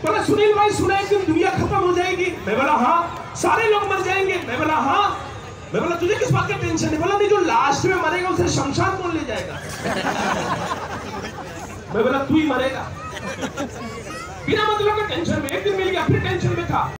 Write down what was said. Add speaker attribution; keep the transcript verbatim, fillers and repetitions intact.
Speaker 1: बोला सुनील भाई सुना एक दिन दुनिया खत्म हो जाएगी। मैं बोला हाँ। सारे लोग मर जाएंगे। मैं बोला हाँ। मैं बोला तुझे किस बात का टेंशन है? बोला नहीं, जो लास्ट में मरेगा उसे शमशान कौन ले जाएगा? मैं बोला तू ही मरेगा। बिना मतलब का टेंशन में, एक दिन मिल गया फिर टेंशन में था।